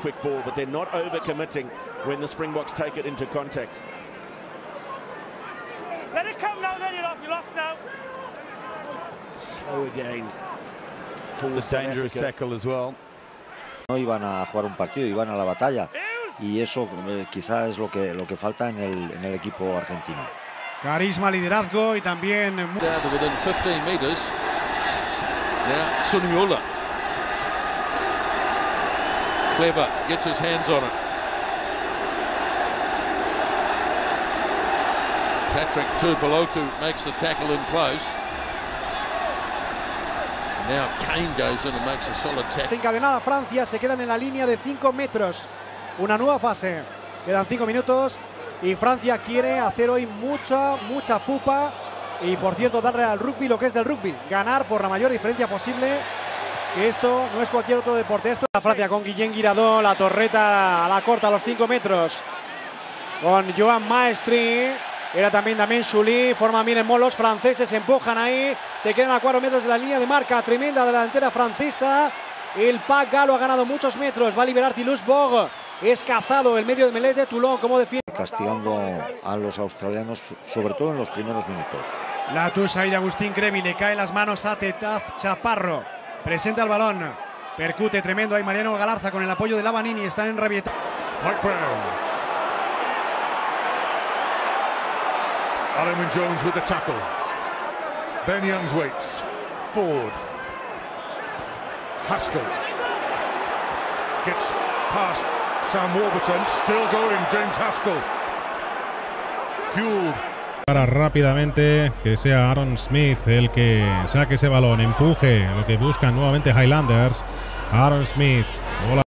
quick ball, but they're not overcommitting when the Springboks take it into contact. Let it come now, then you're lost now. Slow again. It's a dangerous tackle as well. No iban a jugar un partido, iban a la batalla. Y eso quizá es lo que falta en el equipo argentino. Carisma, liderazgo y también... Down to within 15 meters. Now Suniola. Clever, gets his hands on it. Patrick Tuipulotu makes the tackle in close. Now Kane goes in and makes a solid tackle. Encadenada Francia, se quedan en la línea de 5 metros. Una nueva fase. Quedan 5 minutos y Francia quiere hacer hoy mucha pupa. Y por cierto, darle al rugby lo que es del rugby. Ganar por la mayor diferencia posible. Que esto no es cualquier otro deporte. Esto es la Francia con Guillén Guiradó, la torreta a la corta a los 5 metros. Con Joan Maestri. Era también Damien Chouli, forman bien en los franceses, se empujan ahí, se quedan a 4 metros de la línea de marca, tremenda delantera francesa. El pack galo ha ganado muchos metros, va a liberar Toulouse Bourg, es cazado el medio de Melete, Toulon, ¿cómo defiende? Castigando a los australianos, sobre todo en los primeros minutos. La tusa ahí de Agustín Crevi, le caen las manos a Tetaz Chaparro, presenta el balón, percute tremendo ahí Mariano Galarza con el apoyo de Lavanini, están en rabieta. Mike Brown. Alan Jones with the tackle. Ben Youngs waits. Ford. Haskell. Gets past Sam Warburton. Still going, James Haskell. Fueled. Para rápidamente que sea Aaron Smith el que saque ese balón, empuje lo que buscan nuevamente Highlanders. Aaron Smith, bola